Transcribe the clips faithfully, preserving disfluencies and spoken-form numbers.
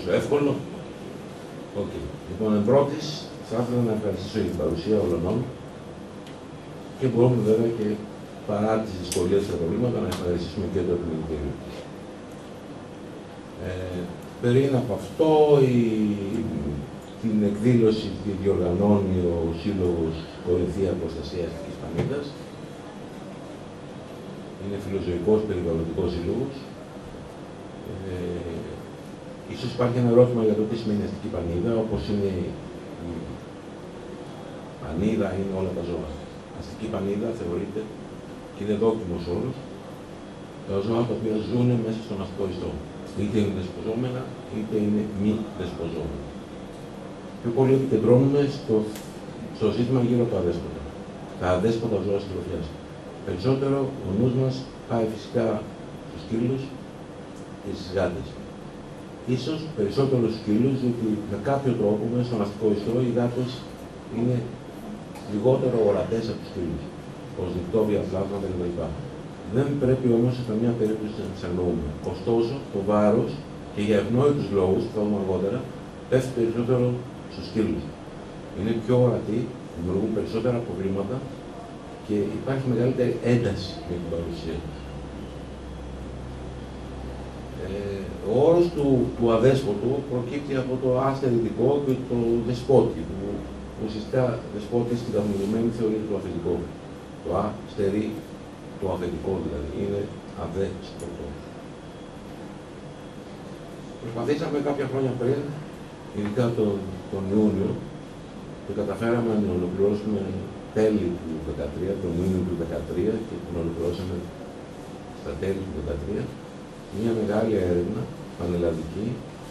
τόσο εύκολο. Okay. Λοιπόν, εν πρώτης, θα ήθελα να ευχαριστήσω για την παρουσία όλων και μπορούμε βέβαια και παρά τις δυσκολίες και τα προβλήματα να ευχαριστήσουμε και το Επιμελητήριο. Ε, πριν από αυτό, η, την εκδήλωση τη διοργανώνει ο Σύλλογος Κορινθία Προστασίας της Πανίδας. Είναι φιλοζωικός περιβαλλοντικός σύλλογος. Ε, ίσως υπάρχει ένα ερώτημα για το τι σημαίνει αστική πανίδα, όπως είναι η πανίδα, είναι όλα τα ζώα. Αστική πανίδα θεωρείται και είναι δόκιμος όρος τα ζώα τα οποία ζουν μέσα στον αστικό ιστό. Είτε είναι δεσποζόμενα, είτε είναι μη δεσποζόμενα. Πιο πολύ επικεντρώνουμε στο, στο σύστημα γύρω από τα αδέσποτα. Τα αδέσποτα ζώα συντροφιάς. Περισσότερο ο νους μας πάει φυσικά στους σκύλους και στις γάτες. Ίσως περισσότερο στους σκύλους, διότι με κάποιο τρόπο μέσα στον αστικό ιστό οι γάτες είναι λιγότερο ορατές από τους σκύλους, ως νυχτόβια πλάσματα κτλ. Δεν πρέπει όμως σε καμιά περίπτωση να τις αγνοούμε. Ωστόσο, το βάρος και για ευνόητους λόγους, που θα δούμε αργότερα, πέφτει περισσότερο στους σκύλους. Είναι πιο ορατοί, δημιουργούν περισσότερα προβλήματα και υπάρχει μεγαλύτερη ένταση με την παρουσία τους. Ε, ο όρος του, του αδέσποτου προκύπτει από το αστερητικό και το δεσπότη, που ουσιαστικά δεσπότη στην καθομιλουμένη θεωρείται το αφεντικό. Το α στερεί το αφεντικό δηλαδή, είναι αδέσποτο. Προσπαθήσαμε κάποια χρόνια πριν, ειδικά τον, τον Ιούνιο, και καταφέραμε να ολοκληρώσουμε τέλη του δύο χιλιάδες δεκατρία, τον Ιούνιο του δύο χιλιάδες δεκατρία και την ολοκληρώσαμε στα τέλη του δύο χιλιάδες δεκατρία, μια μεγάλη έρευνα πανελλαδική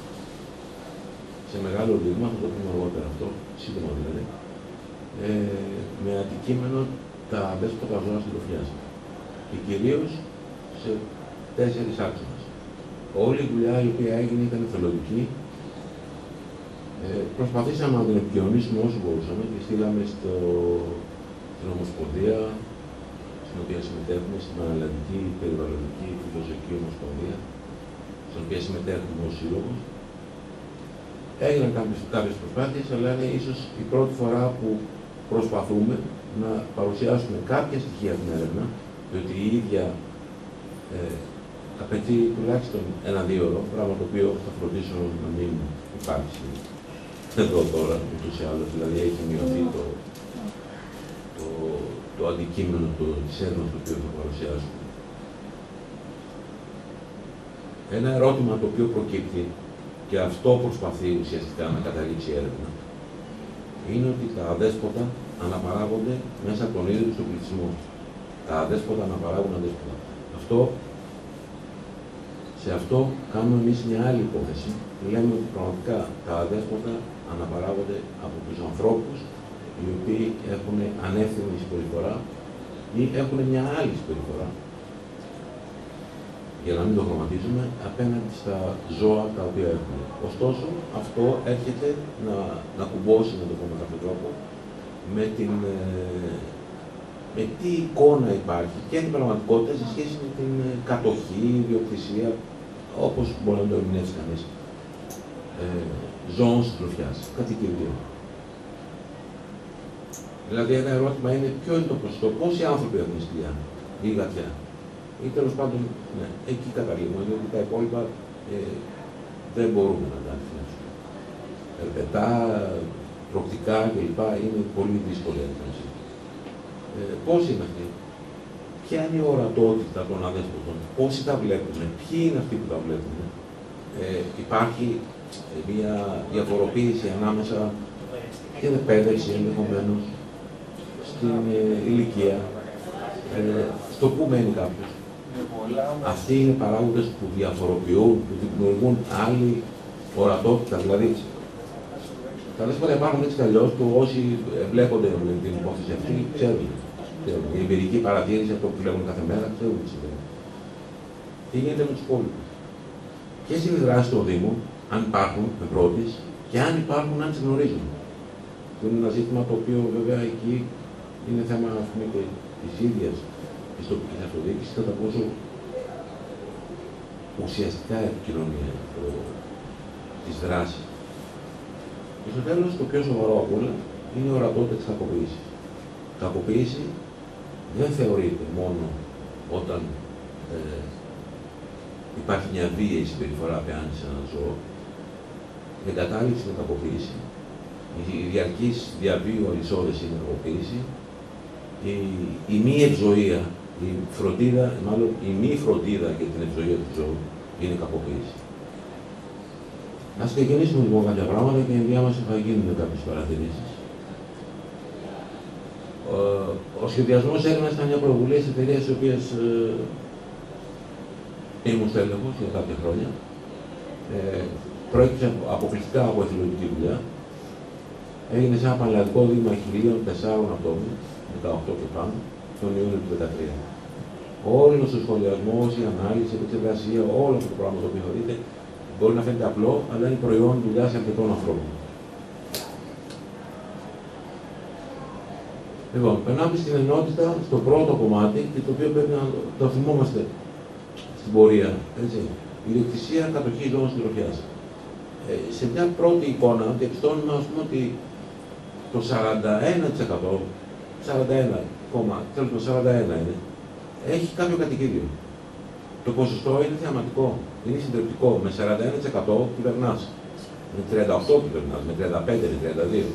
σε μεγάλο δείγμα, θα το πούμε αργότερα αυτό, σύντομα δηλαδή, ε, με αντικείμενο τα αδέσποτα ζώα συντροφιάς και κυρίως σε τέσσερις άξονες. Όλη η δουλειά η οποία έγινε ήταν εθελοντική. Ε, προσπαθήσαμε να την επικοινωνήσουμε όσο μπορούσαμε και στείλαμε στο, στην Ομοσπονδία, στην οποία συμμετέχουμε, στην Πανελλαδική Περιβαλλοντική Φιλοζωική Ομοσπονδία, στην οποία συμμετέχουμε ως σύλλογος. Έγιναν κάποιες προσπάθειες, αλλά είναι ίσως η πρώτη φορά που προσπαθούμε να παρουσιάσουμε κάποια στοιχεία από την έρευνα, διότι η ίδια ε, απαιτεί τουλάχιστον ένα-δύο ώρο, πράγμα το οποίο θα φροντίσω να μην υπάρξει εδώ τώρα, ούτως ή άλλως, δηλαδή έχει μειωθεί το, το, το αντικείμενο το, της έρευνας το οποίο θα παρουσιάσουμε. Ένα ερώτημα το οποίο προκύπτει, και αυτό προσπαθεί ουσιαστικά να καταλήξει η έρευνα, είναι ότι τα αδέσποτα αναπαράγονται μέσα από τον ίδιο στον πληθυσμό. Τα αδέσποτα αναπαράγουν αδέσποτα. Αυτό, σε αυτό κάνουμε εμείς μια άλλη υπόθεση. Λέμε ότι πραγματικά τα αδέσποτα αναπαράγονται από τους ανθρώπους οι οποίοι έχουν ανεύθυνη συμπεριφορά ή έχουν μια άλλη συμπεριφορά, για να μην το χρωματίζουμε, απέναντι στα ζώα τα οποία έχουμε. Ωστόσο, αυτό έρχεται να, να κουμπώσει, να το πούμε με κάποιο τρόπο, με, την, με τι εικόνα υπάρχει και την πραγματικότητα σε σχέση με την κατοχή, ιδιοκτησία, όπως μπορεί να το ερμηνεύσει κανείς, ε, ζώων συντροφιάς, κατοικιδίων. Δηλαδή, ένα ερώτημα είναι ποιο είναι το ποσοστό, πόσοι άνθρωποι έχουν σκυλιά ή γατιά. Ή τέλος πάντων, ναι, εκεί καταλήγουμε, διότι τα υπόλοιπα ε, δεν μπορούμε να τα αντιφυλάξουμε. Ερπετά, προκτικά κλπ. Είναι πολύ δύσκολη αντίφαση. Ε, πόσοι είναι αυτοί, ποια είναι η ορατότητα των αδέσποτων, πόσοι τα βλέπουν, ποιοι είναι αυτοί που τα βλέπουν. Ε, υπάρχει μια διαφοροποίηση ανάμεσα και εκπαίδευση ενδεχομένως στην ε, ηλικία, ε, στο που μένει κάποιος. Αυτοί είναι παράγοντες που διαφοροποιούν, που δημιουργούν άλλη ορατότητα. Δηλαδή, τα δέσποτα υπάρχουν έτσι κι αλλιώς, που όσοι βλέπονται με την υπόθεση αυτή ξέρουν. Η εμπειρική παρατήρηση, αυτό που βλέπουν κάθε μέρα, ξέρουν τι συμβαίνει. Τι γίνεται με τους υπόλοιπους. Ποιες είναι οι δράσεις των Δήμων, αν υπάρχουν με πρώτης, και αν υπάρχουν, αν τις γνωρίζουν. Αυτό είναι ένα ζήτημα το οποίο βέβαια εκεί είναι θέμα, ας πούμε, και της ίδιας της τοπικής αυτοδιοίκησης, κατά πόσο ουσιαστικά επικοινωνία το, της δράσης. Και στο τέλος, το πιο σοβαρό από όλα είναι η ορατότητα της κακοποίησης. Κακοποίηση δεν θεωρείται μόνο όταν ε, υπάρχει μια βίαιη συμπεριφορά απέναντι σε έναν ζώο. Η εγκατάλειψη είναι κακοποίηση. Η διαρκής διαβίου αλυσόδεση είναι κακοποίηση. Η, η μη ευζοία, η φροντίδα, μάλλον η μη φροντίδα για την ευζοία του ζώου είναι κακοποίηση. Ας ξεκινήσουμε λοιπόν κάποια πράγματα και ενδιάμεσα θα γίνουν κάποιες παρατηρήσεις. Ο, ο σχεδιασμός έρευνας ήταν μια πρωτοβουλία της εταιρείας της οποίας ε, ήμουν στέλεχος για κάποια χρόνια. Ε, Πρόκειται αποκλειστικά από εθελοντική δουλειά. Έγινε σε ένα πανελλαδικό δείγμα χιλίων τεσσάρων ατόμων, δεκαοκτώ και πάνω, τον Ιούνιο του δύο χιλιάδες δεκατρία. Όλος ο σχολιασμός, η ανάλυση, η επεξεργασία, όλο αυτό το πράγμα το οποίο θα δείτε, μπορεί να φαίνεται απλό, αλλά είναι προϊόν δουλειάς αρκετών ανθρώπων. Λοιπόν, περνάμε στην ενότητα, στο πρώτο κομμάτι, και το οποίο πρέπει να το θυμόμαστε στην πορεία. Έτσι. Η ιδιοκτησία κατοχής ζώων συντροφιάς. Ε, σε μια πρώτη εικόνα διαπιστώνουμε ας πούμε, ότι το σαράντα ένα τοις εκατό, σαράντα ένα κόμμα σαράντα ένα είναι, έχει κάποιο κατοικίδιο. Το ποσοστό είναι θεαματικό, είναι συντριπτικό. Με σαράντα ένα τοις εκατό κυβερνάς, με τριάντα οκτώ κυβερνάς, με τριάντα πέντε, με τριάντα δύο.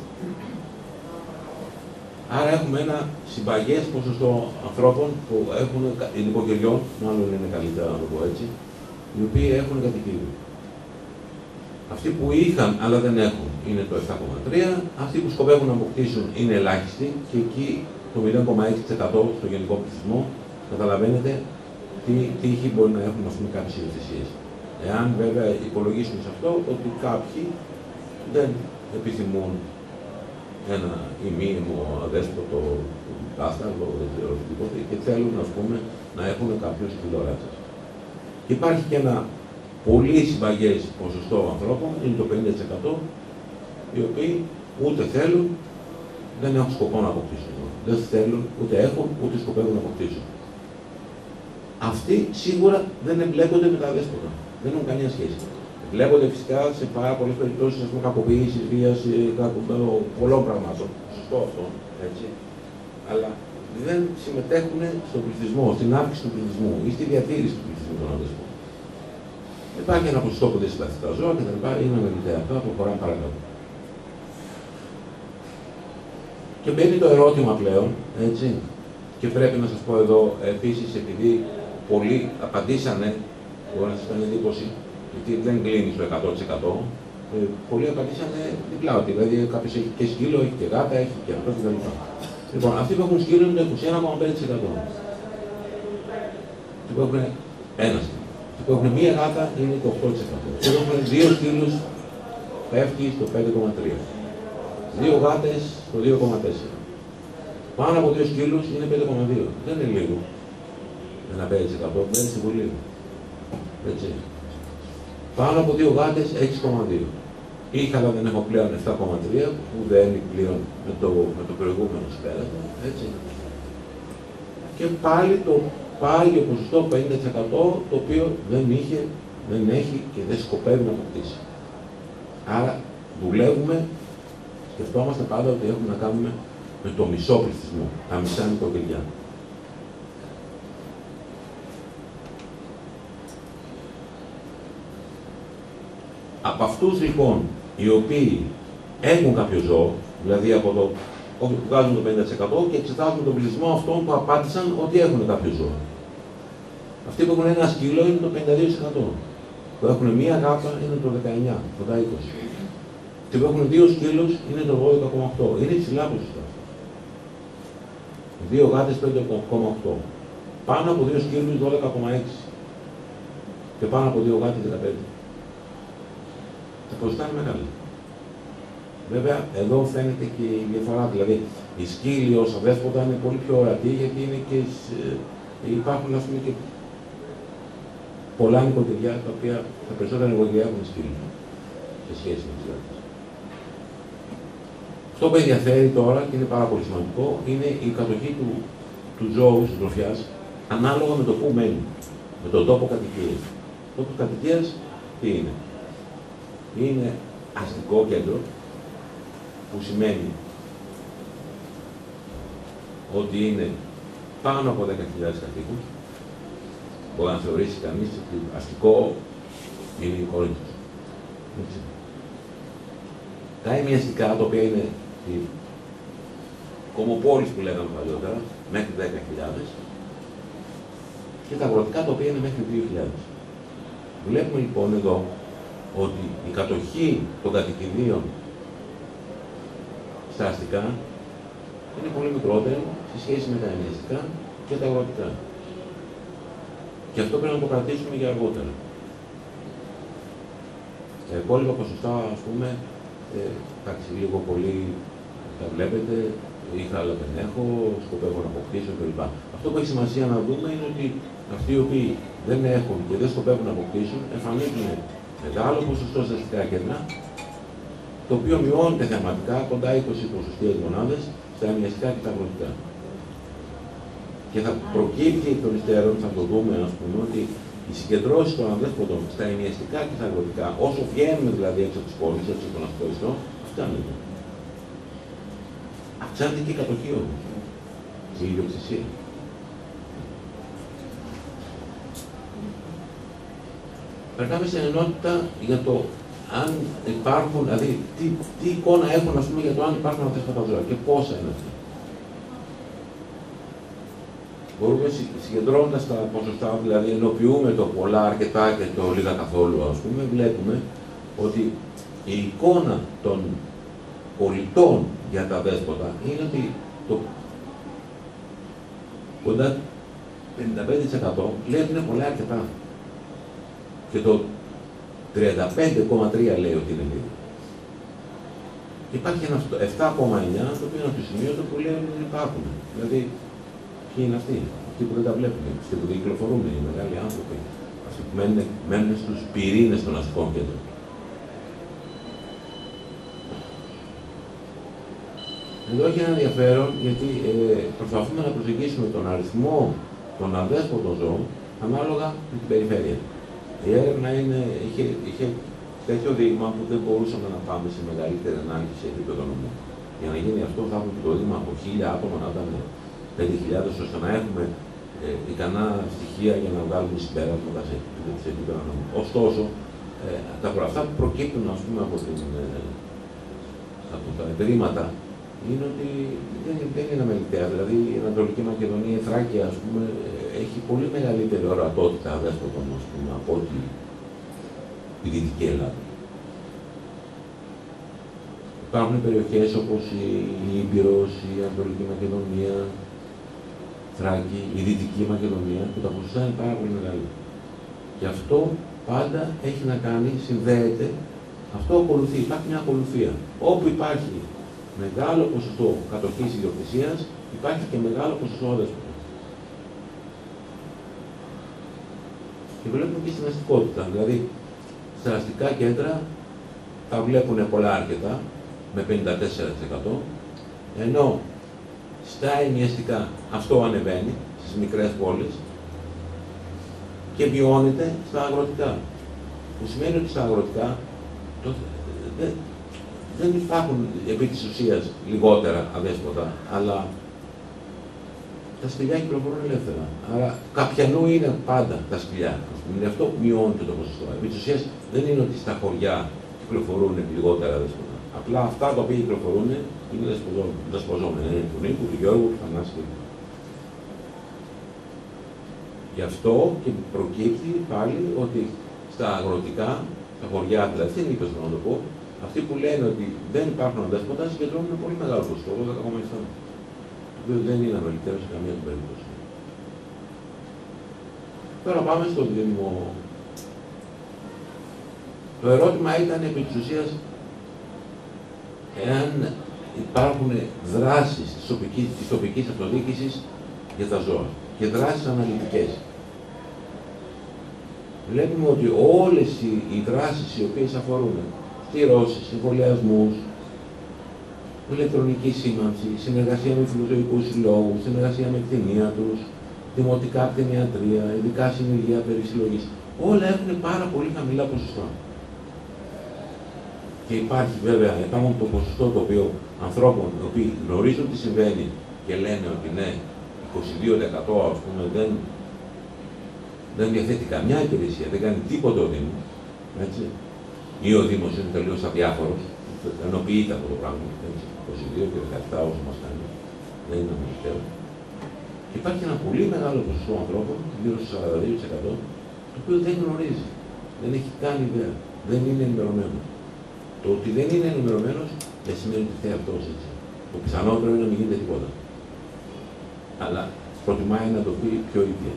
Άρα έχουμε ένα συμπαγές ποσοστό ανθρώπων που έχουν, νοικοκυριών, μάλλον είναι καλύτερα να το πω έτσι, οι οποίοι έχουν κατοικίδιο. Αυτοί που είχαν αλλά δεν έχουν είναι το επτά κόμμα τρία, αυτοί που σκοπεύουν να αποκτήσουν είναι ελάχιστοι και εκεί το μηδέν κόμμα έξι τοις εκατό στο γενικό πληθυσμό. Καταλαβαίνετε τι τύχη μπορεί να έχουν κάποιες ιδιοκτησίες. Εάν βέβαια υπολογίσουμε σε αυτό ότι κάποιοι δεν επιθυμούν ένα ημίημο αδέσποτο κάσταγο, δεν ξέρω οτιδήποτε, και θέλουν ας πούμε, να έχουν κάποιους τηλεοράτσες. Υπάρχει και ένα πολύ συμπαγές ποσοστό ανθρώπων, είναι το πενήντα τοις εκατό, οι οποίοι ούτε θέλουν, δεν έχουν σκοπό να αποκτήσουν. Δεν θέλουν, ούτε έχουν, ούτε σκοπεύουν να αποκτήσουν. Αυτοί σίγουρα δεν εμπλέκονται με τα δέσποτα. Δεν έχουν καμία σχέση. Εμπλέκονται φυσικά σε πάρα πολλές περιπτώσεις κακοποίησης, βίας, πολλών πραγμάτων. Σωστό αυτό, έτσι. Αλλά δεν συμμετέχουν στον πληθυσμό, στην αύξηση του πληθυσμού ή στη διατήρηση του πληθυσμού των αδέσποτων. Υπάρχει ένα ποσοστό που δεν συμπαθεί τα ζώα και τα λοιπά, είναι αμεληταία αυτά, προχωράμε παρακάτω. Και μπαίνει το ερώτημα πλέον, έτσι, και πρέπει να σας πω εδώ επίσης, επειδή πολλοί απαντήσανε, μπορεί να σας κάνει εντύπωση, γιατί δεν κλείνει στο εκατό τοις εκατό, ε, πολλοί απαντήσανε διπλά, ότι δηλαδή κάποιος έχει και σκύλο, έχει και γάτα, έχει και αυτό κτλ. Λοιπόν, αυτοί που έχουν σκύλο είναι το είκοσι ένα κόμμα πέντε τοις εκατό. Αυτοί που έχουν ένα σκύλο. Αυτοί που έχουν μία γάτα είναι το οκτώ τοις εκατό. Αυτοί που έχουν δύο σκύλους πέφτει στο πέντε κόμμα τρία τοις εκατό. Δύο γάτες στο δύο κόμμα τέσσερα τοις εκατό. Πάνω από δύο σκύλους είναι πέντε κόμμα δύο τοις εκατό. Δεν είναι λίγο. Ένα πέντε τοις εκατό μπαίνει στην πολύ. Έτσι. Πάνω από δύο γάτες έξι κόμμα δύο τοις εκατό. Είχα, αλλά δεν έχω πλέον επτά κόμμα τρία τοις εκατό, που δεν είναι πλέον με το, με το προηγούμενο συμπέρασμα. Έτσι. Και πάλι το πάγιο ποσοστό πενήντα τοις εκατό, το οποίο δεν είχε, δεν έχει και δεν σκοπεύει να αποκτήσει. Άρα δουλεύουμε, σκεφτόμαστε πάντα ότι έχουμε να κάνουμε με το μισό πληθυσμό, τα μισά νοικοκυριά. Από αυτούς λοιπόν οι οποίοι έχουν κάποιο ζώο, δηλαδή από το που βγάζουν το πενήντα τοις εκατό και εξετάζουν τον πληθυσμό αυτών που απάντησαν ότι έχουν κάποιο ζώο. Αυτοί που έχουν ένα σκύλο είναι το πενήντα δύο τοις εκατό. Που έχουν μία γάτα είναι το δεκαεννιά τοις εκατό, κοντά είκοσι τοις εκατό. Αυτοί που έχουν δύο σκύλους είναι το δώδεκα κόμμα οκτώ τοις εκατό. Είναι υψηλά ποσοστά. Δύο γάτες πέντε κόμμα οκτώ τοις εκατό. Πάνω από δύο σκύλους δώδεκα κόμμα έξι τοις εκατό. Και πάνω από δύο γάτες δεκαπέντε τοις εκατό. Τα ποσοστά είναι μεγάλα. Βέβαια, εδώ φαίνεται και η διαφορά. Δηλαδή, οι σκύλοι ως αδέσποτα είναι πολύ πιο ορατοί, γιατί είναι και, υπάρχουν ας πούμε, και πολλά νοικοκυριά, τα οποία τα περισσότερα νοικοκυριά έχουν σκύλοι σε σχέση με τις γάτες. Αυτό που ενδιαφέρει τώρα και είναι πάρα πολύ σημαντικό είναι η κατοχή του, του ζώου συντροφιάς ανάλογα με το πού μένει, με τον τόπο κατοικίας. Ο τόπος κατοικίας τι είναι? είναι αστικό κέντρο, που σημαίνει ότι είναι πάνω από δέκα χιλιάδες κατοίκους. Μπορεί να θεωρήσει κανείς ότι αστικό είναι η Κόρινθος. Τα ημιαστικά, τα οποία είναι οι κομμοπόλεις που λέγαμε παλιότερα, μέχρι δέκα χιλιάδες, και τα αγροτικά, τα οποία είναι μέχρι δύο χιλιάδες. Βλέπουμε λοιπόν εδώ ότι η κατοχή των κατοικιδίων στα αστικά είναι πολύ μικρότερη σε σχέση με τα ημιαστικά και τα αγροτικά. Και αυτό πρέπει να το κρατήσουμε για αργότερα. Τα υπόλοιπα ποσοστά, ας πούμε, ε, εντάξει, λίγο πολύ τα βλέπετε, είχα αλλά δεν έχω, σκοπεύω να αποκτήσω κλπ. Αυτό που έχει σημασία να δούμε είναι ότι αυτοί οι οποίοι δεν έχουν και δεν σκοπεύουν να αποκτήσουν, εμφανίζουν μεγάλο ποσοστό στα αστικά κέντρα, το οποίο μειώνεται θεαματικά κοντά είκοσι ποσοστίες μονάδες στα ημιαστικά και τα αγροτικά. Και θα προκύπτει εκ των υστέρων, θα το δούμε, ας πούμε, ότι οι συγκεντρώσεις των αδέσποτων στα ημιαστικά και τα αγροτικά, όσο βγαίνουμε δηλαδή έξω από τις πόλεις, έξω από τον αυτοριστό, αυξάνεται. Αυξάνεται και η κατοχή όμως, και η ιδιοκτησία. Περνάμε στην ενότητα για το αν υπάρχουν, δηλαδή τι, τι εικόνα έχουν, ας πούμε, για το αν υπάρχουν αδέσποτα ζώα και πόσα είναι αυτά. Μπορούμε συγκεντρώνοντας τα ποσοστά, δηλαδή ενοποιούμε το πολλά, αρκετά και το λίγα καθόλου, ας πούμε, βλέπουμε ότι η εικόνα των πολιτών για τα δέσποτα είναι ότι το κοντά πενήντα πέντε τοις εκατό βλέπουν πολλά αρκετά. Και το τριάντα πέντε κόμμα τρία λέει ότι είναι λίγο. Και υπάρχει ένα επτά κόμμα εννιά το οποίο είναι από το σημείο που λέει ότι δεν υπάρχουν. Δηλαδή, ποιοι είναι αυτοί, αυτοί που δεν τα βλέπουν, αυτοί που δεν κυκλοφορούν, οι μεγάλοι άνθρωποι, αυτοί που μένουν, μένουν στους πυρήνες των αστικών κέντρων. Εδώ έχει ένα ενδιαφέρον γιατί ε, προσπαθούμε να προσεγγίσουμε τον αριθμό των αδέσποτων ζώων ανάλογα με την περιφέρεια. Η έρευνα είναι, είχε, είχε τέτοιο δείγμα που δεν μπορούσαμε να πάμε σε μεγαλύτερη ανάλυση σε επίπεδο νομού. Για να γίνει αυτό, θα έχουμε το δείγμα από χίλια άτομα να ήταν πέντε χιλιάδες, ώστε να έχουμε ε, ικανά στοιχεία για να βγάλουμε συμπέρασματα σε επίπεδο νομού. Ωστόσο, ε, τα αυτά που προκύπτουν, ας πούμε, από, την, ε, από τα ευρήματα είναι ότι δεν, δεν είναι αμεληταία. Δηλαδή, η Ανατολική Μακεδονία, η Θράκια, ας πούμε, έχει πολύ μεγαλύτερη ορατότητα αδέσποτων, ας πούμε, από ότι η Δυτική Ελλάδα. Υπάρχουν περιοχές όπως η Ήπειρος, η Ανατολική Μακεδονία, Θράκη, η Δυτική Μακεδονία, που τα ποσοστά είναι πάρα πολύ μεγάλα. Και αυτό πάντα έχει να κάνει, συνδέεται, αυτό ακολουθεί, υπάρχει μια ακολουθία. Όπου υπάρχει μεγάλο ποσοστό κατοχής ιδιοκτησίας, υπάρχει και μεγάλο ποσοστό αδέσποτων. Και βλέπουμε και στην αστικότητα. Δηλαδή, στα αστικά κέντρα τα βλέπουν πολλά αρκετά, με πενήντα τέσσερα τοις εκατό, ενώ στα ημιαστικά αυτό ανεβαίνει, στις μικρές πόλεις, και μειώνεται στα αγροτικά. Που σημαίνει ότι στα αγροτικά το, δεν, δεν υπάρχουν επί της ουσίας λιγότερα αδέσποτα, αλλά τα σπηλιά κυκλοφορούν ελεύθερα. Άρα καπιανού είναι πάντα τα σπηλιά. Είναι αυτό που μειώνεται το ποσοστό. Επί της ουσίας δεν είναι ότι στα χωριά κυκλοφορούν λιγότερα αδέσποτα. Απλά αυτά τα οποία κυκλοφορούν είναι δεσποζόμενα. Είναι του Νίκου, του Γιώργου, του Θανάση. Γι' αυτό και προκύπτει πάλι ότι στα αγροτικά, στα χωριά δηλαδή, δεν είπε να το πω, αυτοί που λένε ότι δεν υπάρχουν αδέσποτα συγκεντρώνουν πολύ μεγάλο ποσοστό, δώδεκα κόμμα επτά. Το οποίο δεν είναι αμεληταίο σε καμία την περίπτωση. Τώρα πάμε στο Δήμο. Το ερώτημα ήταν επί της ουσίας εάν υπάρχουν δράσεις της τοπικής, της τοπικής αυτοδιοίκησης για τα ζώα και δράσεις αναλυτικές. Βλέπουμε ότι όλες οι, οι δράσεις οι οποίες αφορούν στηρώσεις, εμβολιασμούς, ηλεκτρονική σήμανση, συνεργασία με φιλοζωικούς συλλόγους, συνεργασία με κτηνία τους, δημοτικά κτηνιατρία, ειδικά συνεργεία περί συλλογής, όλα έχουν πάρα πολύ χαμηλά ποσοστά. Και υπάρχει βέβαια πάνω το ποσοστό το οποίο ανθρώπων οι οποίοι γνωρίζουν τι συμβαίνει και λένε ότι ναι, είκοσι δύο τοις εκατό ας πούμε δεν, δεν διαθέτει καμιά υπηρεσία, δεν κάνει τίποτα ο Δήμος, έτσι. Ή ο Δήμος είναι τελείως αδιάφορος, ενοποιείται αυτό το πράγμα, έτσι. είκοσι δύο και δεκαεπτά όσο μας κάνει, δεν είναι αμεληταίο. Και υπάρχει ένα πολύ μεγάλο ποσοστό ανθρώπων, γύρω στο σαράντα δύο τοις εκατό, το οποίο δεν γνωρίζει, δεν έχει καν ιδέα, δεν είναι ενημερωμένο. Το ότι δεν είναι ενημερωμένο δεν σημαίνει ότι θέλει αυτό έτσι. Το πιθανότερο είναι να μην γίνεται τίποτα. Αλλά προτιμάει να το πει πιο ήπια.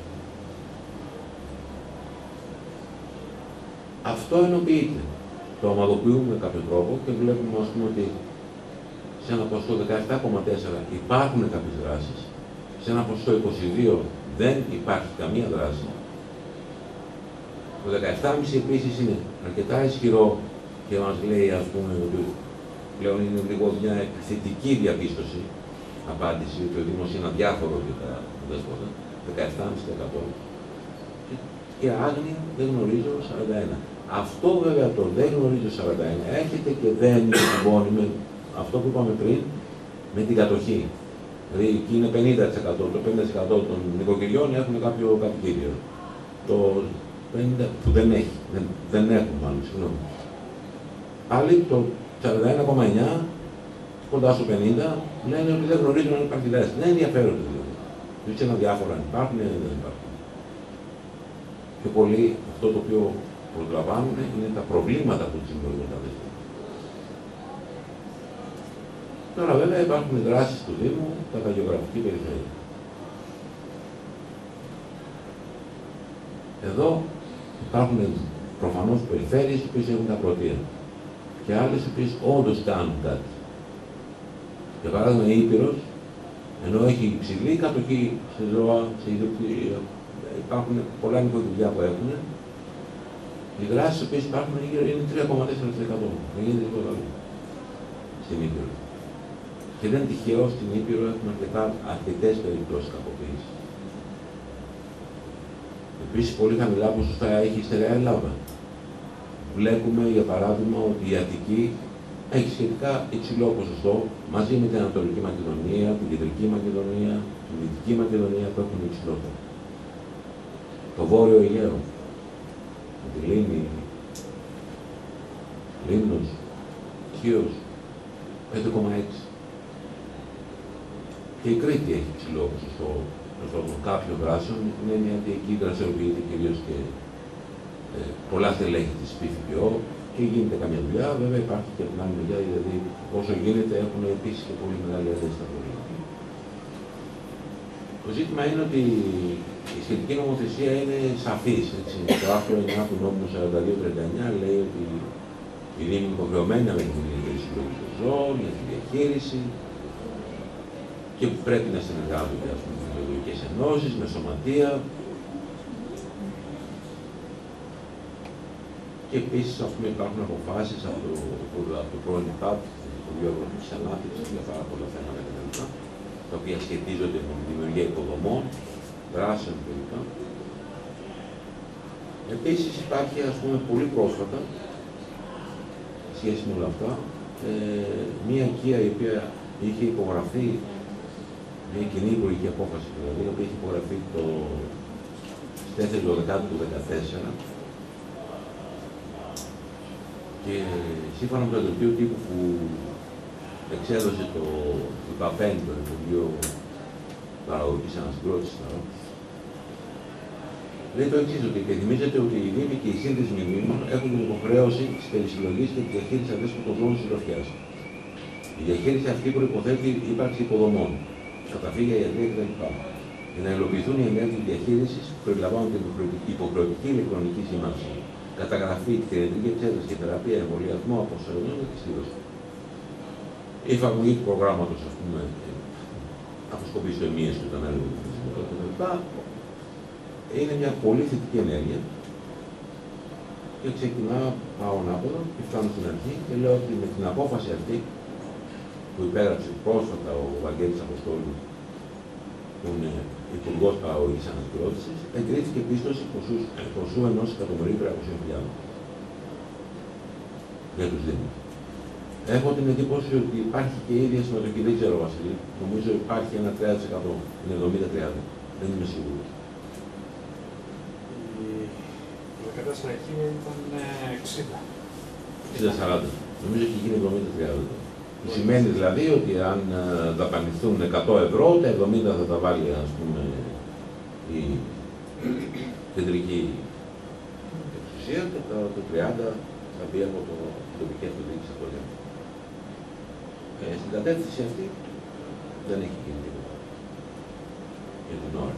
Αυτό ενοποιείται. Το ομαδοποιούμε με κάποιο τρόπο και βλέπουμε ας πούμε, ότι σε ένα ποσοστό δεκαεπτά κόμμα τέσσερα υπάρχουν κάποιες δράσεις, σε ένα ποσοστό είκοσι δύο δεν υπάρχει καμία δράση. Το δεκαεπτά κόμμα πέντε επίσης είναι αρκετά ισχυρό και μας λέει ας πούμε ότι πλέον είναι λίγο μια επιθετική διαπίστωση, απάντηση ότι ο Δήμος είναι αδιάφορος για τα δέσποτα, δεκαεπτά κόμμα πέντε τοις εκατό. Και άγνοια δεν γνωρίζω σαράντα ένα. Αυτό βέβαια το δεν γνωρίζω σαράντα ένα έρχεται και δεν συμπώνει με αυτό που είπαμε πριν, με την κατοχή. Δηλαδή εκεί είναι πενήντα τοις εκατό, το πενήντα τοις εκατό των νοικοκυριών έχουν κάποιο κατοικίδιο. Το πενήντα τοις εκατό που δεν έχει, δεν, δεν έχουν μάλλον, συγγνώμη. Άλλοι το σαράντα ένα κόμμα εννιά, κοντά στο πενήντα, λένε ότι δεν γνωρίζουν αν υπάρχει δράση. Δεν ενδιαφέρονται δηλαδή. Δεν είναι αδιάφορα αν υπάρχουν ή δεν υπάρχουν. Πιο πολύ αυτό το οποίο προσλαμβάνουν είναι τα προβλήματα που τους δημιουργούν τα δέσποτα. Τώρα βέβαια υπάρχουν δράσεις του Δήμου κατά γεωγραφική περιφέρεια. Εδώ υπάρχουν προφανώς περιφέρειες οι οποίες έχουν τα πρωτεία και άλλες οι οποίες όντως κάνουν κάτι. Για παράδειγμα η Ήπειρος, ενώ έχει υψηλή κατοχή σε ζώα, σε ιδιοκτησία, υπάρχουν πολλά νοικοκυριά που έχουν, οι δράσεις οι οποίες υπάρχουν είναι τρία κόμμα τέσσερα τοις εκατό. Δεν γίνεται τίποτα άλλο στην Ήπειρο. Και δεν τυχαίο στην Ήπειρο έχουμε αρκετές περιπτώσεις κακοποίησης. Επίσης, πολύ χαμηλά ποσοστά έχει η στερεά Ελλάδα. Βλέπουμε, για παράδειγμα, ότι η Αττική έχει σχετικά υψηλό ποσοστό μαζί με την Ανατολική Μακεδονία, την Κεντρική Μακεδονία, την Δυτική Μακεδονία που έχουν υψηλότερο. Το Βόρειο Αιγαίο, τη Λίμνη, Λίμνος, Χίος, πέντε κόμμα έξι. Και η Κρήτη έχει υψηλό ποσοστό κάποιων δράσεων, την έννοια ότι εκεί δραστηριοποιείται κυρίως και ε, πολλά στελέχη της ΠΦΠΟ και γίνεται καμιά δουλειά. Βέβαια υπάρχει και από την άλλη μεριά, δηλαδή όσο γίνεται έχουν επίσης και πολύ μεγάλη ένταση στα προβλήματα. Το ζήτημα είναι ότι η σχετική νομοθεσία είναι σαφής. Έτσι. Το άρθρο εννιά του νόμου σαράντα δύο τριάντα εννιά λέει ότι οι Δήμοι είναι υποχρεωμένοι να μελετούν τη συλλογή των ζώων, για τη διαχείριση και πρέπει να συνεργάζονται με τις βιολογικές ενώσεις, με σωματεία. Και επίσης υπάρχουν αποφάσεις από το, από το, από το πρώην ΕΠΑΤ, το Διόργανο της Ανάπτυξης, για πάρα πολλά θέματα κτλ. Τα οποία σχετίζονται με τη δημιουργία υποδομών, δράσεων κλπ. Επίσης υπάρχει, ας πούμε, πολύ πρόσφατα, σχέση με όλα αυτά, ε, μία οικία η οποία είχε υπογραφεί, μια κοινή υπουργική απόφαση δηλαδή, η οποία είχε υπογραφεί το τέσσερις του δεκάτου του δεκατέσσερα και σύμφωνα με το δελτίο τύπου που εξέδωσε το ΙΠΑΠΕΝ, το Υπουργείο Παραγωγής Ανασυγκρότησης, λέει το εξής, ότι υπενθυμίζεται ότι οι Δήμοι και οι σύνδεσμοι Δήμων έχουν την υποχρέωση της περισυλλογής και της διαχείρισης αδέσποτων ζώων συντροφιάς. Η διαχείριση αυτή προϋποθέτει ύπαρξη υποδομών, καταφύγια, ιατρία κτλ. Για να υλοποιηθούν οι ενέργειες διαχείρισης περιλαμβάνουν την υποχρεωτική ηλεκτρονική σήμανση, καταγραφή, κτηνιατρική εξέταση και θεραπεία, εμβολιασμό, αποσυλλογή και στήρωση. Η εφαρμογή του προγράμματος, ας πούμε, αποσκοπεί στο εμμύες του έργου κτλ. Είναι μια πολύ θετική ενέργεια και ξεκινά, πάω ανάποδα και φτάνω στην αρχή και λέω ότι με την απόφαση αυτή που υπέγραψε πρόσφατα ο Βαγγέλης Αποστόλου, που είναι Υπουργός Παραγωγής Ανασυγκρότησης, εγκρίθηκε πίστοση ποσού ενός εκατομμυρίου τριακοσίων χιλιάδων. για τους Δήμους. Έχω την εντύπωση ότι υπάρχει και η ίδια συμμετοχή, δεν ξέρω Βασίλη, νομίζω υπάρχει ένα τριάντα τοις εκατό, είναι εβδομήντα τριάντα, δεν είμαι σίγουρος. Η δεκατέσσερα εκείνη ήταν εξήντα. εξήντα σαράντα. Νομίζω έχει γίνει εβδομήντα τριάντα. Που σημαίνει δηλαδή ότι αν δαπανηθούν εκατό ευρώ, τα εβδομήντα θα τα βάλει, ας πούμε, η κεντρική εξουσία και το, το τριάντα θα μπει από το τοπική αυτοδιοίκηση από το ε, στην κατεύθυνση αυτή δεν έχει γίνει τίποτα για την ώρα.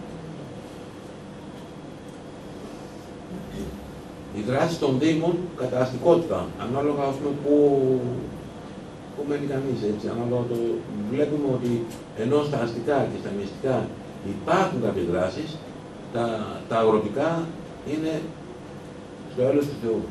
Η δράση των Δήμων, κατά αστικότητα, ανάλογα ας πούμε, που, που μένει κανείς, έτσι, ανάλογα το, βλέπουμε ότι ενώ στα αστικά και στα μυστικά υπάρχουν κάποιες δράσεις, τα, τα αγροτικά είναι στο έλεος του Θεού.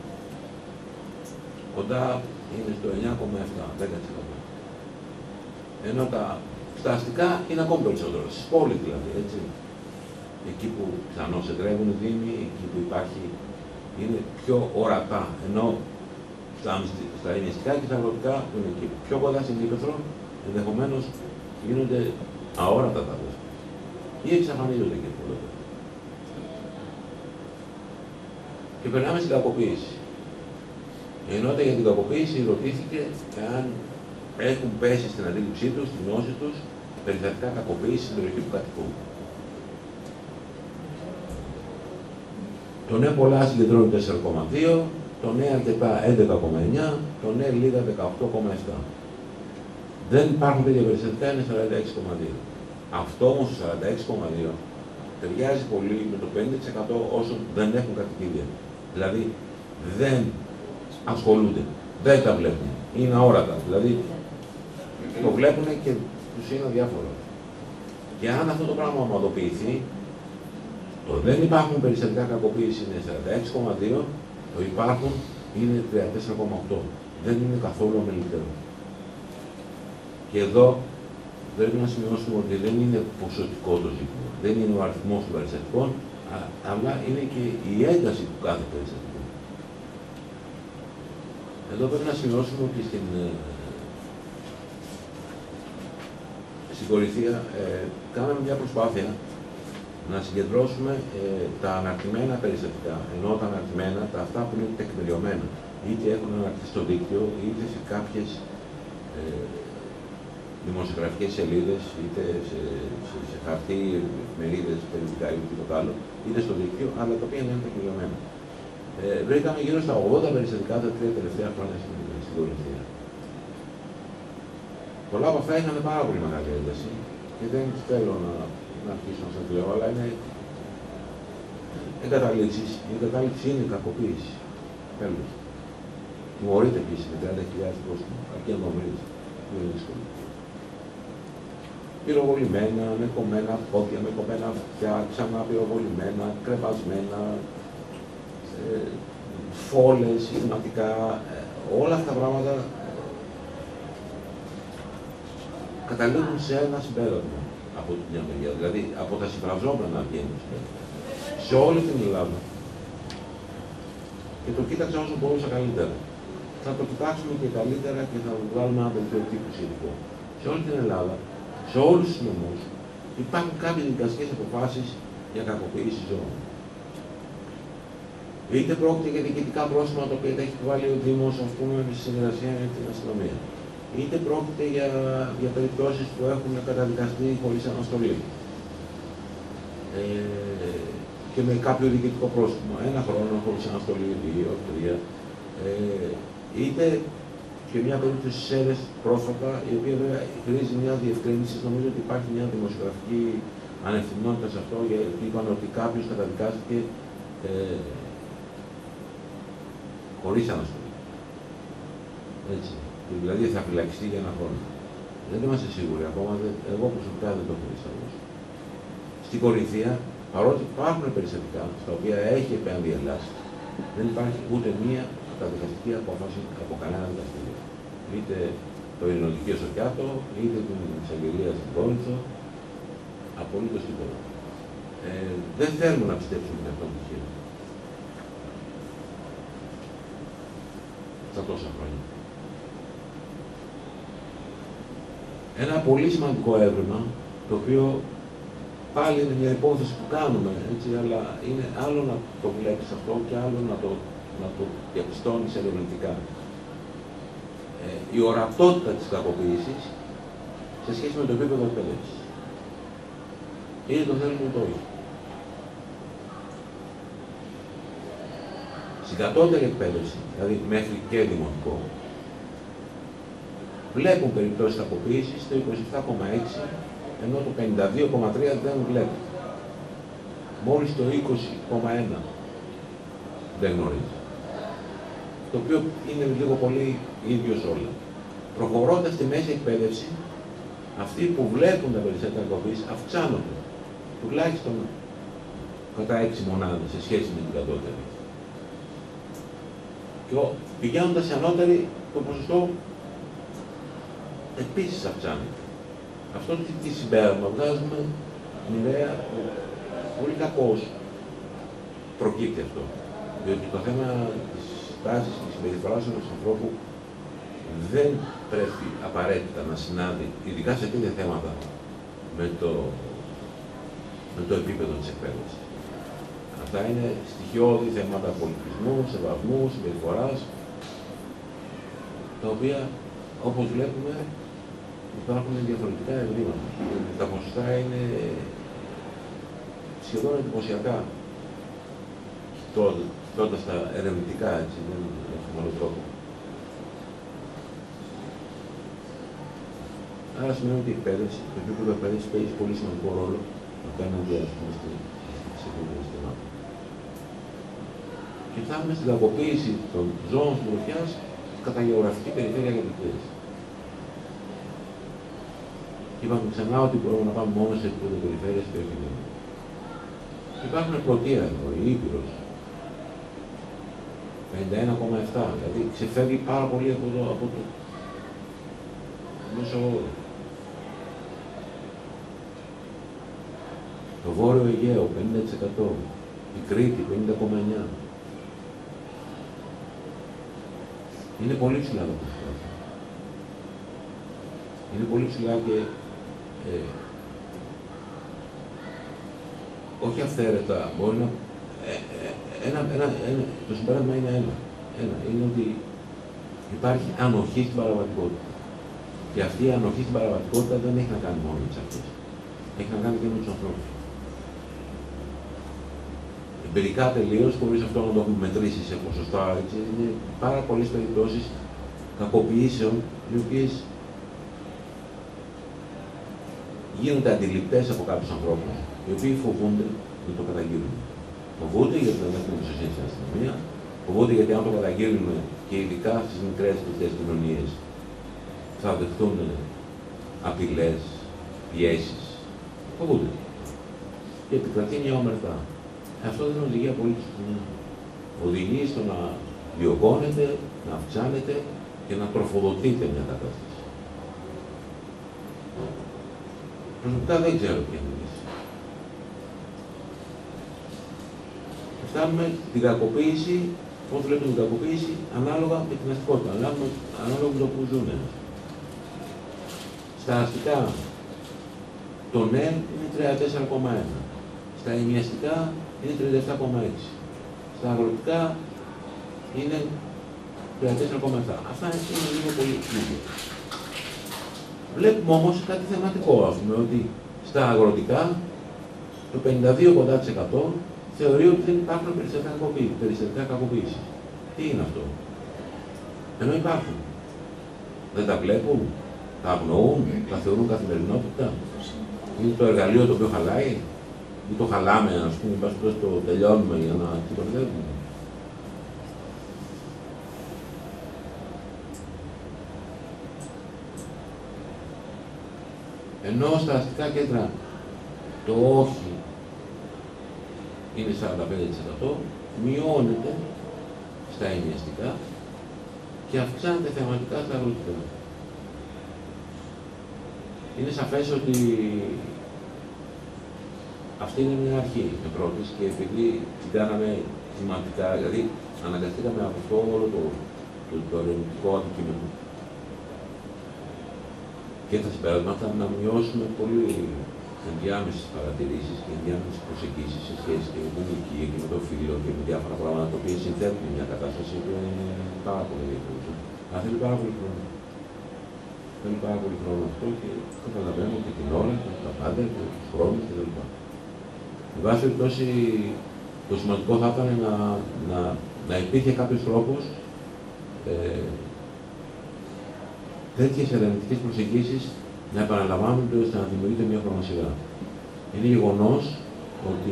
Κοντά είναι στο εννιά κόμμα επτά, δέκα τοις εκατό. Ενώ τα, στα αστικά είναι ακόμη περισσότερο, στις πόλεις δηλαδή, έτσι. Εκεί που πιθανώς εδρεύουν οι Δήμοι, εκεί που υπάρχει, είναι πιο ορατά. Ενώ στα, στα νηστικά και στα αγροτικά που είναι εκεί πιο κοντά στην ύπαιθρο, ενδεχομένως γίνονται αόρατα τα δόσεις. Ή εξαφανίζονται και πολλές. Και περνάμε στην κακοποίηση. Η ενότητα για την κακοποίηση ρωτήθηκε αν έχουν πέσει στην αντίληψή τους, στην γνώση τους, περιστατικά κακοποίηση στην περιοχή που κατοικούν. Το ναι πολλά συγκεντρώνει τέσσερα κόμμα δύο, το ναι αρκετά έντεκα κόμμα εννιά, το ναι λίγα δεκαοκτώ κόμμα επτά. Δεν υπάρχουν τέτοια περιστατικά, είναι σαράντα έξι κόμμα δύο. Αυτό όμως το σαράντα έξι κόμμα δύο ταιριάζει πολύ με το πενήντα τοις εκατό όσων δεν έχουν κατοικίδια. Δηλαδή δεν ασχολούνται, δεν τα βλέπουν, είναι αόρατα. Δηλαδή το βλέπουν και τους είναι αδιάφορο. Και αν αυτό το πράγμα ομαδοποιηθεί, το δεν υπάρχουν περιστατικά κακοποίηση είναι σαράντα έξι κόμμα δύο, το υπάρχουν είναι τριάντα τέσσερα κόμμα οκτώ. Δεν είναι καθόλου αμεληταίο. Και εδώ πρέπει να σημειώσουμε ότι δεν είναι ποσοτικό το ζήτημα. Δεν είναι ο αριθμός των περιστατικών, αλλά είναι και η ένταση του κάθε περιστατικού. Εδώ πρέπει να σημειώσουμε ότι στην, στην Κορινθία ε, κάναμε μια προσπάθεια να συγκεντρώσουμε ε, τα αναρτημένα περιστατικά, ενώ τα αναρτημένα, τα αυτά που είναι τεκμηριωμένα, είτε έχουν αναρτηθεί στο δίκτυο, είτε σε κάποιες ε, δημοσιογραφικές σελίδες, είτε σε, σε, σε χαρτί, εφημερίδες, περιοδικά ή τίποτα άλλο, είτε στο δίκτυο, αλλά τα οποία είναι τεκμηριωμένα. Ε, βρήκαμε γύρω στα ογδόντα περιστατικά τα τρία τελευταία χρόνια στην, στην Κορινθία. Πολλά από αυτά είχαν πάρα πολύ μεγάλη ένταση και δεν θέλω να, να αρχίσω να σας λέω, αλλά είναι εγκαταλείψεις. Η εγκατάλειψη είναι κακοποίηση. Τέλος. Τιμωρείται επίσης με τριάντα χιλιάδες κόσμο, αρκεί να το βρεις. Είναι δύσκολο. Πυροβολημένα, με κομμένα πόδια, με κομμένα αυτιά, ξανά πυροβολημένα, κρεβασμένα, ε, φόλες, σηματικά, ε, όλα αυτά τα πράγματα ε, καταλήγουν σε ένα συμπέρασμα από την μια μεριά, δηλαδή από τα συμφραζόμενα βγαίνουν σε όλη την Ελλάδα. Και το κοίταξα όσο μπορούσα καλύτερα. Θα το κοιτάξουμε και καλύτερα και θα βγάλουμε ένα δελτίο τύπου σχετικό. Σε όλη την Ελλάδα, σε όλους τους νομούς, υπάρχουν κάποιες δικαστικές αποφάσεις για κακοποίηση ζώων. Είτε πρόκειται για διοικητικά πρόστιμα τα οποία τα έχει βάλει ο Δήμος, ας πούμε, σε συνεργασία με την αστυνομία. Είτε πρόκειται για, για περιπτώσεις που έχουν καταδικαστεί χωρίς αναστολή. Ε, και με κάποιο διοικητικό πρόστιμο. Ένα χρόνο χωρίς αναστολή, δύο, τρία. Ε, είτε και μια περίπτωση στις ΣΕΡΕΣ πρόσφατα, η οποία βέβαια χρήζει μια διευκρίνηση. Νομίζω ότι υπάρχει μια δημοσιογραφική ανευθυνότητα σε αυτό, γιατί είπαν ότι κάποιος καταδικάστηκε ε, χωρίς αναστολή. Έτσι. Δηλαδή θα φυλακιστεί για ένα χρόνο. Δεν είμαστε σίγουροι ακόμα, δεν, εγώ προσωπικά δεν το έχω δει. Στην Κορινθία, παρότι υπάρχουν περιστατικά στα οποία έχει επέμβει η Ελλάδα, δεν υπάρχει ούτε μία καταδικαστική απόφαση από κανένα δικαστήριο. Είτε το Ειρηνοδικείο στο Κιάτο, είτε την εισαγγελία στην Κόρινθο, απολύτως τίποτα. Ε, δεν θέλουμε να πιστέψουμε για αυτό το στοιχείο. στα τόσα χρόνια. Ένα πολύ σημαντικό έβριμα, το οποίο πάλι είναι μια υπόθεση που κάνουμε, έτσι, αλλά είναι άλλο να το βλέπεις αυτό και άλλο να το, να το διαπιστώνεις ερευνητικά. Ε, η ορατότητα της κακοποίησης σε σχέση με το επίπεδο εκπαίδευσης. Είναι το θέλουμε το όχι. Στην κατώτερη εκπαίδευση, δηλαδή μέχρι και δημοτικό, βλέπουν περιπτώσεις κακοποίησης το είκοσι επτά κόμμα έξι, ενώ το πενήντα δύο κόμμα τρία δεν βλέπουν. Μόλις το είκοσι κόμμα ένα δεν γνωρίζει. Το οποίο είναι λίγο πολύ ίδιος όλα. Προχωρώντας στη μέση εκπαίδευση, αυτοί που βλέπουν τα περισσότερα κακοποίηση αυξάνονται. Τουλάχιστον κατά έξι μονάδες σε σχέση με την κατώτερη. Και πηγαίνοντας σε ανώτερη, το ποσοστό επίσης αυξάνεται. Αυτό τι συμπέρασμα βγάζουμε μοιραία, πολύ κακώς προκύπτει αυτό. Διότι το θέμα της τάσης και της συμπεριφοράς ενός ανθρώπου δεν πρέπει απαραίτητα να συνάδει, ειδικά σε τέτοια θέματα, με το, με το επίπεδο της εκπαίδευσης. Αυτά είναι στοιχειώδη θέματα πολιτισμού, σεβασμού, συμπεριφοράς, τα οποία, όπως βλέπουμε, υπάρχουν διαφορετικά ευρήματα. Τα ποσοστά είναι σχεδόν εντυπωσιακά, κοιτώντας τα ερευνητικά, έτσι, δεν έχουμε άλλο τρόπο. Άρα σημαίνει ότι η εκπαίδευση, το επίπεδο εκπαίδευση παίζει πολύ σημαντικό ρόλο απέναντι, ας πούμε, στην εκπαίδευση. Και φτάνουμε στην κακοποίηση των ζώων της Μορφιάς κατά γεωγραφική περιφέρεια και εκπαίδευση. Είπαμε ξανά ότι μπορούμε να πάμε μόνο σε επίπεδο περιφέρειας και όχι μόνο. Υπάρχουν πρωτεία εδώ, η Ήπειρος, πενήντα ένα κόμμα επτά, δηλαδή ξεφεύγει πάρα πολύ από το, από το μέσο όρο. Το Βόρειο Αιγαίο, πενήντα τοις εκατό, η Κρήτη, πενήντα κόμμα εννιά. Είναι πολύ ψηλά τα ποσοστά. Είναι πολύ ψηλά και ε, όχι αυθαίρετα, μπορεί να... Ε, ε, ένα, ένα, ένα, το συμπέρασμα είναι ένα. ένα. Είναι ότι υπάρχει ανοχή στην παραβατικότητα. Και αυτή η ανοχή στην παραβατικότητα δεν έχει να κάνει μόνο με τις αρχές. Έχει να κάνει και με τους ανθρώπους. Εμπειρικά τελείως, χωρίς αυτό να το έχουμε μετρήσει σε ποσοστά, έτσι, είναι πάρα πολλές περιπτώσεις κακοποιήσεων, οι οποίες γίνονται αντιληπτές από κάποιους ανθρώπους, οι οποίοι φοβούνται να το καταγγείλουν. Φοβούνται γιατί δεν έχουν εμπιστοσύνη στην αστυνομία, φοβούνται γιατί αν το καταγγείλουν και ειδικά στις μικρές αυτές κοινωνίες θα δεχτούν απειλές, πιέσεις. Φοβούνται. Και επικρατεί μια ομερτά. Αυτό δεν οδηγεί απολύτως πουθενά. Οδηγεί στο να διωγγώνεται, να αυξάνεται και να τροφοδοτείται μια κατάσταση. Προσωπικά δεν ξέρω ποια είναι η λύση. Φτάνουμε την κακοποίηση, πώς βλέπουμε την κακοποίηση, ανάλογα με την αστικότητα, ανάλογα με το που ζουν. Στα αστικά, το ΝΕΜ είναι τριάντα τέσσερα κόμμα ένα. Στα ημιαστικά είναι τριάντα επτά κόμμα έξι. Στα αγροτικά είναι τριάντα τέσσερα κόμμα επτά. Αυτά είναι λίγο πολύ ίδια. Βλέπουμε όμως κάτι θεματικό, ας πούμε, ότι στα αγροτικά το πενήντα δύο κοντά τοις εκατό θεωρεί ότι δεν υπάρχουν περιστατικά κακοποίησης. Τι είναι αυτό? Ενώ υπάρχουν. Δεν τα βλέπουν, τα αγνοούν, τα θεωρούν καθημερινότητα. Είναι το εργαλείο το οποίο χαλάει ή το χαλάμε, ας πούμε, πας το τελειώνουμε για να κυβερνεύουμε. Ενώ στα αστικά κέντρα το όχι είναι σαράντα πέντε τοις εκατό, μειώνεται στα ημιαστικά και αυξάνεται θεματικά στα αγροτικά. Είναι σαφές ότι αυτή είναι μια αρχή με πρώτης και επειδή την κάναμε θυματικά, δηλαδή αναγκαστήκαμε από αυτό όλο το το, το ερευνητικό αντικείμενο και τα συμπεράσματα να μειώσουμε πολύ ενδιάμεσες παρατηρήσεις και ενδιάμεσες προσεγγίσεις σε σχέση και με την ηλικία και με το φύλλο και με διάφορα πράγματα τα οποία συνθέτουν μια κατάσταση που είναι πάρα πολύ διαφορετική. Αλλά θέλει πάρα πολύ χρόνο. Θέλει πάρα πολύ χρόνο αυτό και καταλαβαίνω και την ώρα και τα πάντα και του χρόνου κτλ. Εν πάση περιπτώσει, το σημαντικό θα ήταν να, να, να υπήρχε κάποιος τρόπος ε, τέτοιες ερευνητικές προσεγγίσεις να επαναλαμβάνονται ώστε να δημιουργείται μια χρονοσυρά. Είναι γεγονός ότι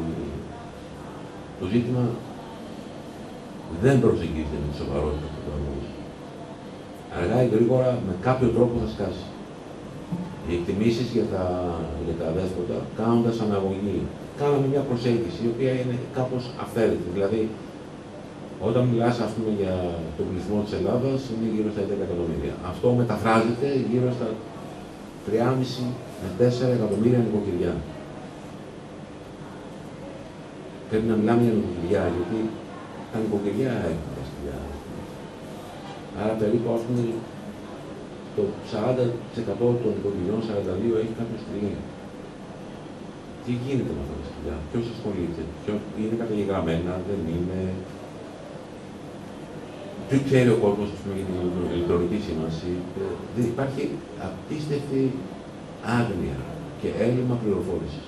το ζήτημα δεν προσεγγίζεται με τη σοβαρότητα του πραγματικού. Αργά ή γρήγορα με κάποιο τρόπο θα σκάσει. Οι εκτιμήσεις για τα, για τα δέσποτα, κάνοντας αναγωγή, κάναμε μια προσέγγιση η οποία είναι κάπως αυθαίρετη. Δηλαδή, όταν μιλάς, ας πούμε, για τον πληθυσμό της Ελλάδας, είναι γύρω στα έντεκα εκατομμύρια. Αυτό μεταφράζεται γύρω στα τρία κόμμα πέντε με τέσσερα εκατομμύρια νοικοκυριά. Πρέπει να μιλάμε για νοικοκυριά, γιατί τα νοικοκυριά έχουν τα σκυλιά. Άρα περίπου, ας πούμε, το σαράντα τοις εκατό των νοικοκυριών, σαράντα δύο τοις εκατό έχει κάποιο σκυλί. Τι γίνεται με αυτά τα σκυλιά, ποιος ασχολείται, ποιος είναι καταγεγραμμένα, δεν είναι. Τι ξέρει ο κόσμος, ας πούμε, για την ηλεκτρονική σήμανση. Δεν υπάρχει απίστευτη άγνοια και έλλειμμα πληροφόρησης.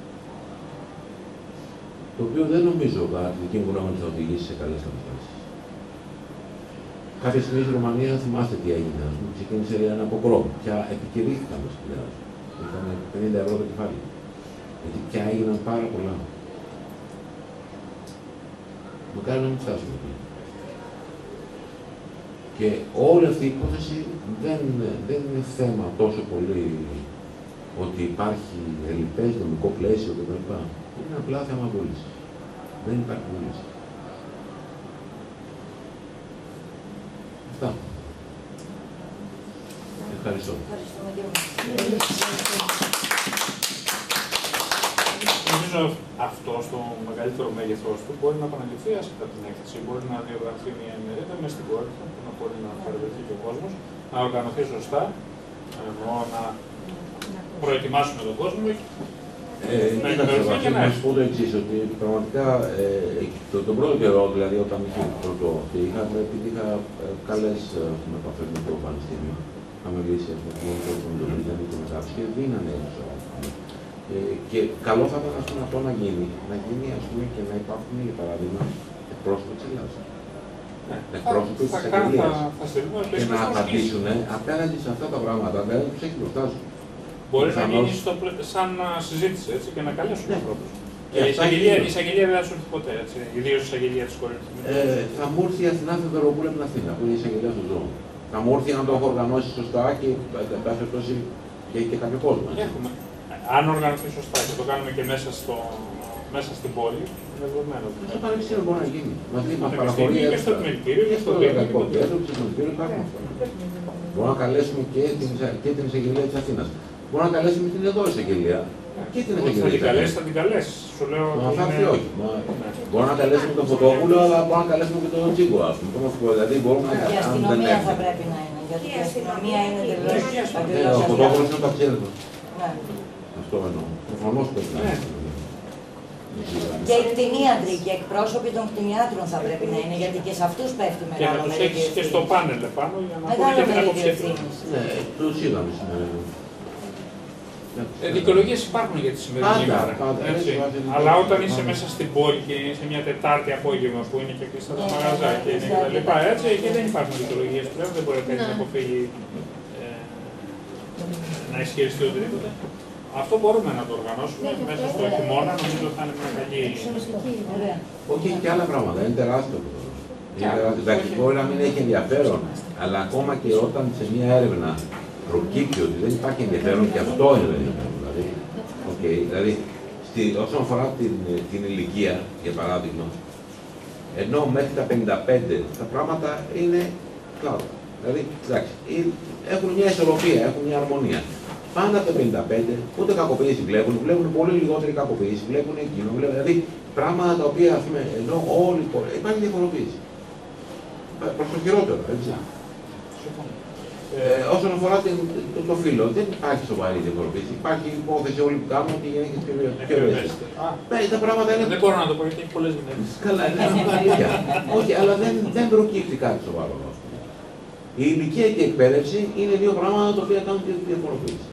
Το οποίο δεν νομίζω, κατά τη δική μου γνώμη, θα οδηγήσει σε καλές καταστάσεις. Κάποια στιγμή στη Ρουμανία, θυμάστε τι έγινε, ας πούμε, ξεκίνησε ένα ποκρό. Πια επικηρύχθηκαν τα σκυλιά. Ήταν πενήντα ευρώ το κεφάλι. Γιατί πια έγιναν πάρα πολλά. Μακάρι να μην φτάσουμε εκεί. Και όλη αυτή η υπόθεση δεν, δεν είναι θέμα τόσο πολύ ότι υπάρχει ελλειπές νομικό πλαίσιο κτλ. Είναι απλά θέμα βούλησης. Δεν υπάρχει βούληση. Αυτά. Ευχαριστώ. Νομίζω αυτό στο μεγαλύτερο μέγεθός του μπορεί να επαναληφθεί άσχετα από την έκθεση. Μπορεί να διοργανωθεί μια ημερίδα μέσα στην Κόρινθο που να μπορεί να παρευρεθεί και ο κόσμος, να οργανωθεί σωστά, εννοώ να προετοιμάσουμε τον κόσμο. Ε, να ενημερωθεί να σου πω το εξής, ότι πραγματικά ε, το, τον πρώτο καιρό, δηλαδή όταν είχε πρώτο και είχαμε, επειδή είχα ε, καλές επαφές με το Πανεπιστήμιο, είχαμε μιλήσει με τον Μοντολίδη και με κάποιους και δίνανε έξω. Ε, και καλό θα ήταν, ας πούμε, αυτό να γίνει, να γίνει, ας πούμε, και να υπάρχουν, για παράδειγμα, εκπρόσωποι της Ελλάδας. Εκπρόσωποι της Αγγλίας. Και να απαντήσουν απέναντι σε αυτά τα πράγματα, δηλαδή τους έχει μπροστά σου. Μπορεί να γίνει στο, σαν συζήτηση, έτσι, και να καλέσουν τους ανθρώπους. Και η εισαγγελία δεν θα σου έρθει ποτέ, έτσι, ιδίως η εισαγγελία της Κόρινθου. Ε, θα μου έρθει η Αθηνά Θεοδωροπούλου από την Αθήνα, που είναι η εισαγγελία του ζώου. Θα μου έρθει αν το έχω οργανώσει σωστά και εν πάση περιπτώσει και έχει και κάποιο κόσμο. Έχουμε. Αν οργανωθεί σωστά και το κάνουμε και μέσα, στο, μέσα στην πόλη, είναι δεδομένο. Στο Πανεπιστήμιο μπορεί να γίνει. Μας παραχωρεί και στο επιμελητήριο και στο εργατικό κέντρο, και στο επιμελητήριο υπάρχουν αυτά. Μπορούμε να καλέσουμε και την, και την εισαγγελία της Αθήνας. Μπορούμε να καλέσουμε την εδώ εισαγγελία. Και την εισαγγελία. Θα την καλέσει, θα την καλέσει. Σου λέω. Μα θα έρθει όχι. Μπορούμε να καλέσουμε τον Φωτόπουλο, αλλά μπορούμε να καλέσουμε και τον Τσίγκο. Δηλαδή μπορούμε να καλέσουμε. Η αστυνομία θα πρέπει να είναι. Γιατί η αστυνομία είναι τελείως. Ο Φωτόπουλος είναι το ξέρει. Αυτό εννοώ. Προφανώς πρέπει να είναι. Και οι κτηνίατροι και εκπρόσωποι των κτηνιάτρων θα πρέπει να είναι, γιατί και σε αυτούς πέφτει μεγάλο μερίδιο. Και να τους έχεις και στο πάνελ επάνω για να μεγάλο και την μερίδιο αποψή. Ναι, τους είδαμε σήμερα. Ε, δικαιολογίες υπάρχουν για τη σημερινή ημέρα. Αλλά όταν είσαι μέσα στην πόλη και είσαι μια Τετάρτη απόγευμα που είναι και κλειστά τα μαγαζά και είναι και τα λοιπά, έτσι, εκεί δεν υπάρχουν δικαιολογίες πλέον, δεν μπορεί κανείς να αποφύγει να ισχυριστεί οτιδήποτε. Αυτό μπορούμε να το οργανώσουμε μέσα στο χειμώνα, νομίζω θα είναι μια καλή. Όχι, έχει και άλλα πράγματα, είναι τεράστιο. Εντάξει, μπορεί να μην έχει ενδιαφέρον, αλλά ακόμα και όταν σε μια έρευνα προκύπτει ότι δεν υπάρχει ενδιαφέρον, και αυτό είναι ενδιαφέρον. Δηλαδή, okay, δηλαδή στη, όσον αφορά την, την ηλικία, για παράδειγμα, ενώ μέχρι τα πενήντα πέντε τα πράγματα είναι κλάδο. Δηλαδή, εντάξει, έχουν μια ισορροπία, έχουν μια αρμονία. Πάντα από το πενήντα πέντε, ούτε κακοποίηση βλέπουν, βλέπουν πολύ λιγότερη κακοποίηση, βλέπουν εκείνο, βλέπουν, δηλαδή πράγματα τα οποία, ας πούμε, ενώ όλοι υπάρχει διαφοροποίηση. προς το χειρότερο, έτσι. Ε, όσον αφορά την, το, το φύλλο, δεν υπάρχει σοβαρή διαφοροποίηση. Υπάρχει υπόθεση όλοι που κάνουν ότι οι γυναίκες πιο ευαίσθητες. Τα πράγματα είναι. Δεν μπορώ να το πω γιατί έχει πολλές γυναίκες. Καλά, είναι αλήθεια. Όχι, αλλά δεν, δεν προκύπτει κάτι σοβαρό. Η ηλικία και η εκπαίδευση είναι δύο πράγματα τα οποία κάνουν τη διαφοροποίηση.